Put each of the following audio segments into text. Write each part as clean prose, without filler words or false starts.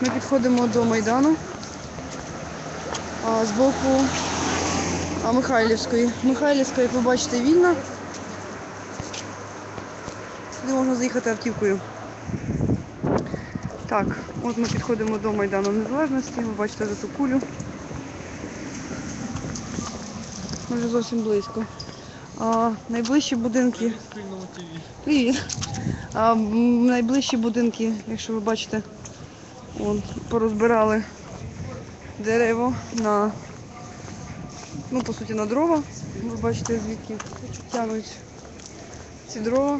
Ми підходимо до Майдану з боку Михайлівської. Михайлівська, як ви бачите, вільна. Сюди можна заїхати автівкою. Так, от ми підходимо до Майдану Незалежності. Ви бачите за ту кулю. Ми вже зовсім близько. Найближчі будинки... Привіт! Найближчі будинки, якщо ви бачите, порозбирали дерево на, по суті, на дрова. Ви бачите, звідки тягнуть ці дрова.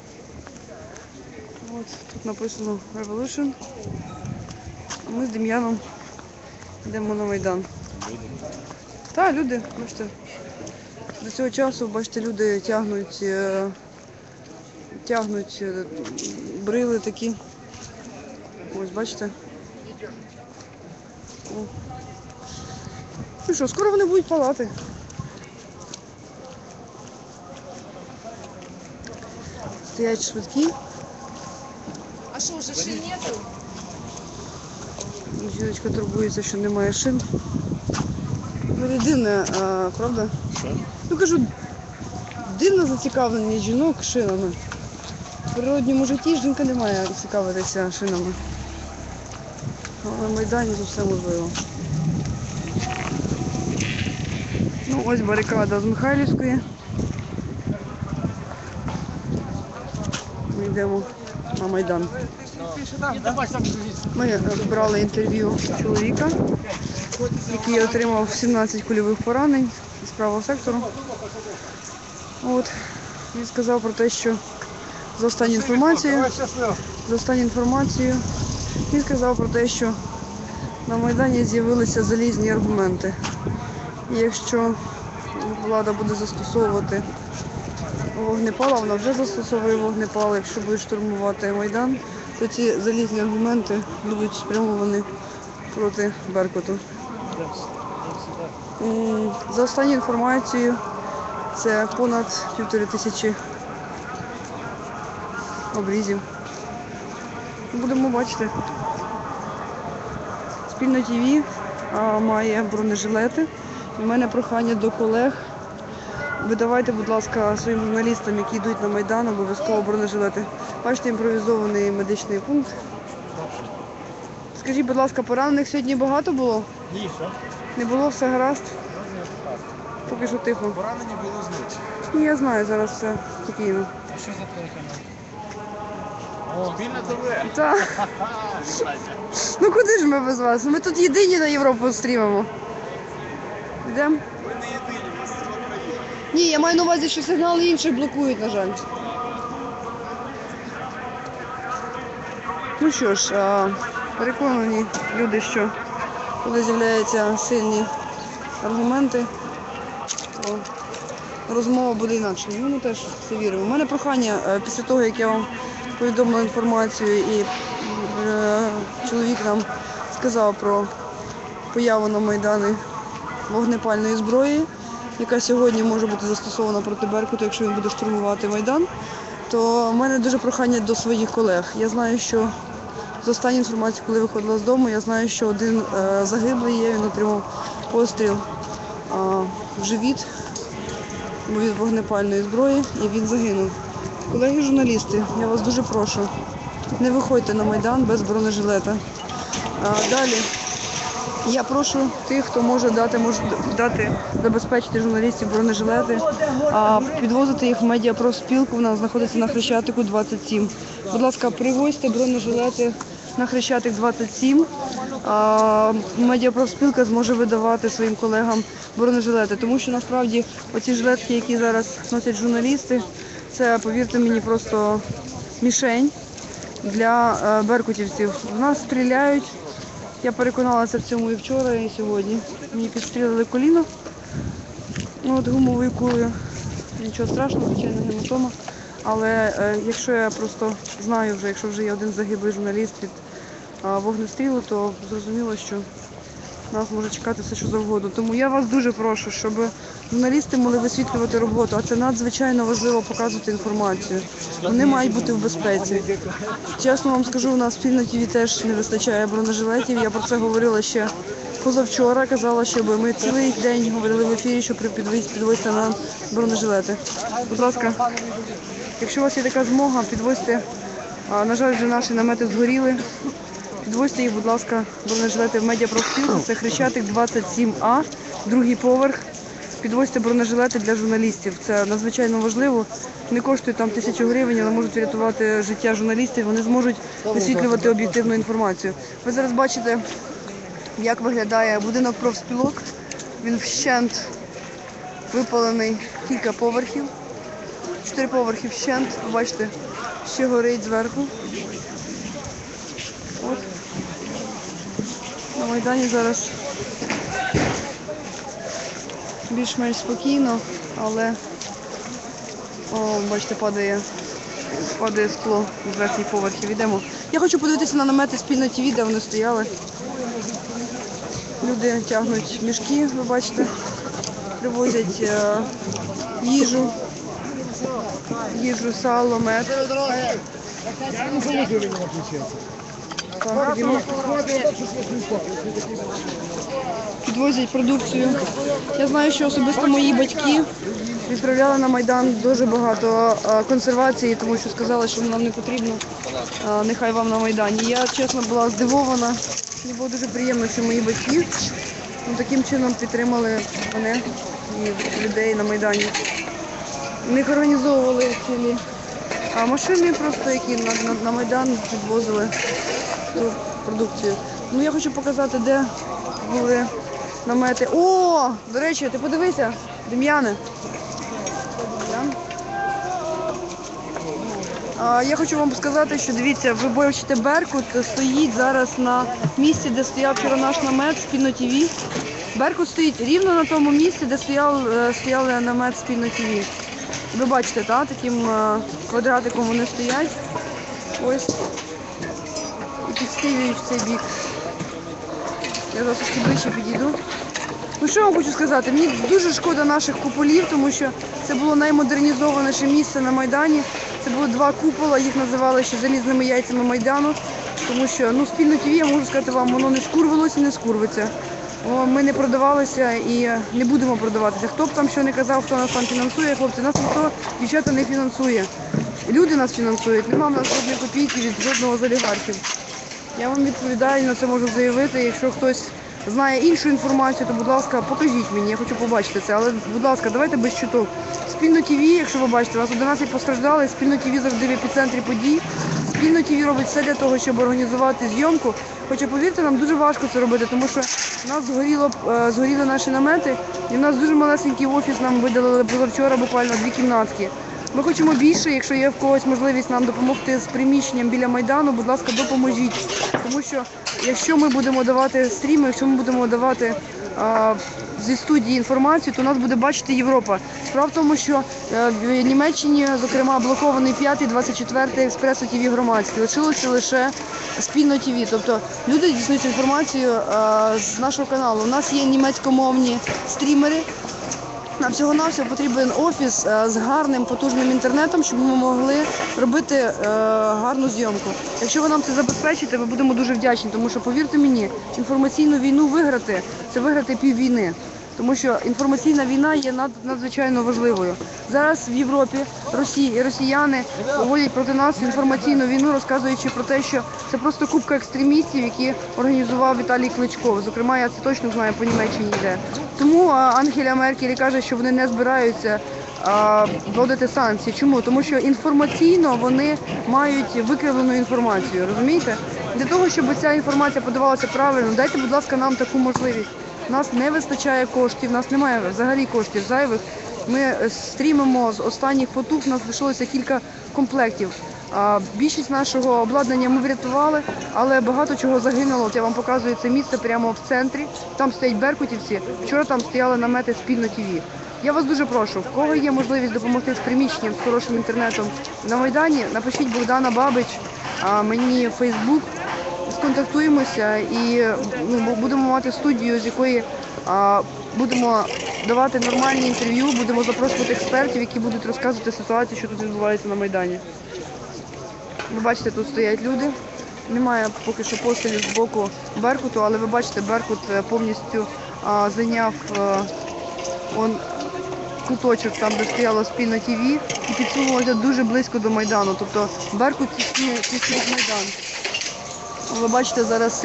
От, тут написано Revolution. А ми з Дем'яном йдемо на Майдан. Так, люди, бачите, до цього часу, бачите, люди тягнуть брили такі. Ось, бачите. О. Ну що, скоро вони будуть палати. Стоять швидкі. А що, вже шин нету? Жіночка турбується, що немає шин. Дивне, правда? Що? Ну кажу, дивно зацікавлення жінок шинами. В природньому житті жінка не має цікавитися шинами. Але в Майдані тут все можливо. Ну ось барикада з Михайлівської. Ми йдемо на Майдан. Ми брали інтерв'ю чоловіка, який отримав 17 кульових поранень з правого сектору. От. Він сказав про те, що за останню інформацією, він сказав про те, що на Майдані з'явилися залізні аргументи. І якщо влада буде застосовувати вогнепал, вона вже застосовує вогнепал, якщо буде штурмувати Майдан, то ці залізні аргументи будуть спрямовані проти Беркуту. За останню інформацією, це понад 1500 обрізів. Будемо бачити. Спільно ТВ має бронежилети. У мене прохання до колег. Видавайте, будь ласка, своїм журналістам, які йдуть на Майдан, обов'язково бронежилети. Бачите, імпровізований медичний пункт. Скажіть, будь ласка, поранених сьогодні багато було? Ні, що? Не було, все гаразд? Поки що тихо. Поранені були зночі. Ні, я знаю, зараз все спокійно. А що за телеканал? О, Вільне ТВ. Так. Ну куди ж ми без вас? Ми тут єдині на Європу стрімимо. Йдемо? Ви не єдині, ви з України. Ні, я маю на увазі, що сигнали інших блокують, на жаль. Ну що ж, переконані люди, що коли з'являються сильні аргументи, то розмова буде інакше. Ми теж це віримо. У мене прохання, після того, як я вам повідомила інформацію і чоловік нам сказав про появу на Майдані вогнепальної зброї, яка сьогодні може бути застосована проти Беркуту, якщо він буде штурмувати Майдан, то в мене дуже прохання до своїх колег. Я знаю, що з останньої інформації, коли виходила з дому, я знаю, що один загиблий є, він отримав постріл в живіт від вогнепальної зброї і він загинув. Колеги журналісти, я вас дуже прошу, не виходьте на Майдан без бронежилета. Далі. Я прошу тих, хто може забезпечити журналістів бронежилети, підвозити їх в медіапрофспілку, вона знаходиться на Хрещатику 27. Будь ласка, привозьте бронежилети на Хрещатик 27. Медіапрофспілка зможе видавати своїм колегам бронежилети, тому що насправді оці жилетки, які зараз носять журналісти, це, повірте мені, просто мішень для беркутівців. В нас стріляють. Я переконалася в цьому і вчора, і сьогодні. Мені підстрілили коліно гумовою кулею. Нічого страшного, звичайно, гематома. Але якщо я просто знаю вже, якщо вже є один загиблий журналіст від вогнестрілу, то зрозуміло, що Нас може чекати все, що завгодно. Тому я вас дуже прошу, щоб журналісти могли висвітлювати роботу, а це надзвичайно важливо показувати інформацію. Вони мають бути в безпеці. Чесно вам скажу, у нас в Спільна ТВ теж не вистачає бронежилетів. Я про це говорила ще позавчора. Казала, щоб ми цілий день говорили в ефірі, щоб підвозити нам бронежилети. Будь ласка, якщо у вас є така змога, підвозьте. На жаль, вже наші намети згоріли. Підвозьте їх, будь ласка, бронежилети в медіапрофспілку. Це Хрещатик 27А, другий поверх. Підвозьте бронежилети для журналістів. Це надзвичайно важливо. Не коштує там 1000 гривень, але можуть врятувати життя журналістів. Вони зможуть висвітлювати об'єктивну інформацію. Ви зараз бачите, як виглядає будинок профспілок. Він вщент випалений, кілька поверхів. 4 поверхи вщент. Бачите, ще горить зверху. От. На Майдані зараз більш-менш спокійно, але бачите, падає скло з верхніх поверхів. Йдемо. Я хочу подивитися на намети Спільна ТВ, де вони стояли. Люди тягнуть мішки, ви бачите, привозять їжу, сало, мед. Так, ходімо. Підвозять продукцію. Я знаю, що особисто мої батьки відправляли на Майдан дуже багато консервації, тому що сказали, що нам не потрібно, нехай вам на Майдані. Я, чесно, була здивована. Мені було дуже приємно, що мої батьки таким чином підтримали мене і людей на Майдані. В них організовували цілі машини, просто які на Майдан відвозили ту продукцію. Ну, я хочу показати, де були намети. О, до речі, ти подивися, Дем'яне. Я хочу вам сказати, що дивіться, ви бачите, Беркут стоїть зараз на місці, де стояв вчора наш намет Спільна ТВ. Беркут стоїть рівно на тому місці, де стояли намет Спільна ТВ. Ви бачите, так? Таким квадратиком вони стоять. Ось. І підстрілюють в цей бік. Я зараз трохи ближче підійду. Ну що я вам хочу сказати? Мені дуже шкода наших куполів, тому що це було наймодернізованіше місце на Майдані. Це було 2 купола, їх називали ще залізними яйцями Майдану. Тому що, Спільна ТВ, я можу сказати вам, воно не скурвилося і не скурвиться. Ми не продавалися і не будемо продаватися. Хто б там що не казав, хто нас там фінансує, хлопці, нас ніхто, дівчата, не фінансує. Люди нас фінансують, нема в нас жодної копійки від жодного з олігархів. Я вам відповідаю, на це можу заявити. Якщо хтось знає іншу інформацію, то, будь ласка, покажіть мені, я хочу побачити це. Але, будь ласка, давайте без чуток. Спільна ТВ, якщо ви бачите, у вас 11 постраждали, Спільна ТВ завжди в епіцентрі подій. Спільна ТВ робить все для того, щоб організувати зйомку. Хоча, повірте, нам дуже важко це робити, тому що у нас згоріли наші намети, і в нас дуже малесенький офіс, нам видалили позавчора буквально 2 кімнатки. Ми хочемо більше, якщо є в когось можливість нам допомогти з приміщенням біля Майдану, будь ласка, допоможіть. Тому що якщо ми будемо давати стріми, якщо ми будемо давати зі студії інформацію, то нас буде бачити Європа. Справа в тому, що в Німеччині, зокрема, блокований 5-й, 24-й Експресо ТВ громадський. Лишилося лише Спільна ТВ. Тобто люди дізнаються інформацію з нашого каналу. У нас є німецькомовні стрімери. Нам всього-навсього потрібен офіс з гарним, потужним інтернетом, щоб ми могли робити гарну зйомку. Якщо ви нам це забезпечите, ми будемо дуже вдячні, тому що, повірте мені, інформаційну війну виграти – це виграти піввійни. Тому що інформаційна війна є надзвичайно важливою. Зараз в Європі росіяни проводять проти нас інформаційну війну, розказуючи про те, що це просто купка екстремістів, які організував Віталій Кличко. Зокрема, я це точно знаю, по Німеччині йде. Тому Ангеля Меркель каже, що вони не збираються вводити санкції. Чому? Тому що інформаційно вони мають викривлену інформацію, розумієте? Для того, щоб ця інформація подавалася правильно, дайте, будь ласка, нам таку можливість. У нас не вистачає коштів, у нас немає взагалі коштів зайвих. Ми стрімимо з останніх потуг, у нас лишилося кілька комплектів. Більшість нашого обладнання ми врятували, але багато чого загинуло. От я вам показую це місце прямо в центрі. Там стоять беркутівці, вчора там стояли намети Спільна ТВ. Я вас дуже прошу, в кого є можливість допомогти з приміщенням, з хорошим інтернетом на Майдані, напишіть Богдана Бабич, мені в Фейсбук, сконтактуємося і будемо мати студію, з якої будемо давати нормальні інтерв'ю, будемо запрошувати експертів, які будуть розказувати ситуацію, що тут відбувається на Майдані. Ви бачите, тут стоять люди. Немає поки що пострілів з боку Беркуту, але ви бачите, Беркут повністю зайняв куточок, там, де стояло Спільна ТВ, і підсунулося дуже близько до Майдану. Тобто Беркут тіснить Майдан. Ви бачите, зараз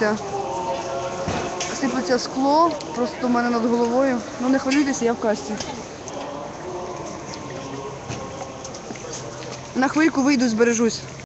сиплеться скло просто у мене над головою. Ну не хвилюйтеся, я в касті. На хвильку вийду, збережусь.